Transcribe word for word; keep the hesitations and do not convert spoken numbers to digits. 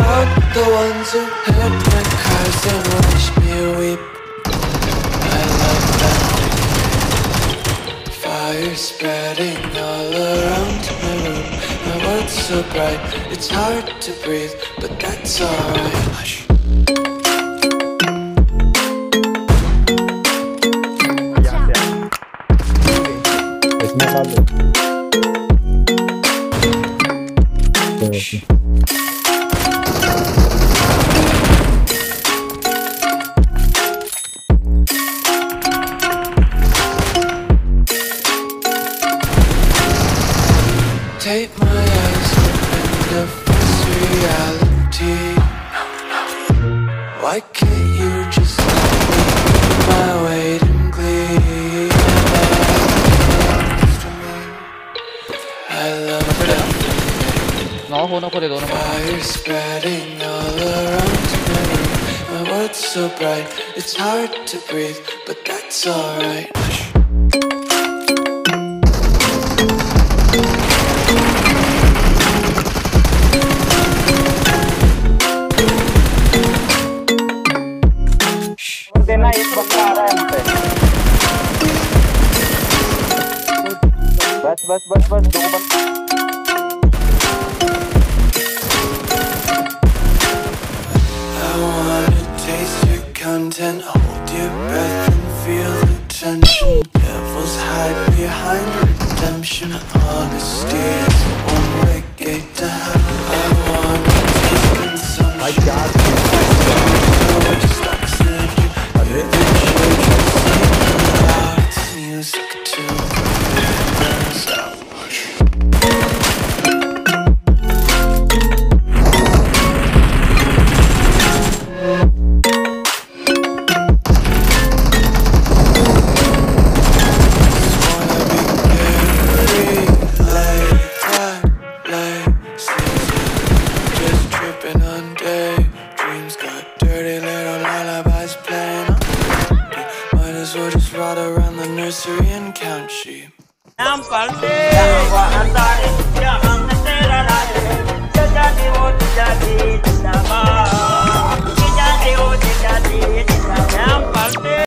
want the ones who heard my cries and watch me weep. I love that fire spreading all around my room. My world's so bright, it's hard to breathe, but that's alright. Hush. Take my eyes open to face reality. Why can't you just let me do my weight in glee? I love that fire spreading all around my room. My world's so bright, it's hard to breathe, but that's alright. देना एक बंदा आ रहा है हमसे। बस बस बस बस दो बंद। I wanna taste your content, hold your breath and feel the tension. Devils hide behind redemption. Honesty is a one-way gate to hell. I wanna taste consumption. My God. Music too. And count sheep. I'm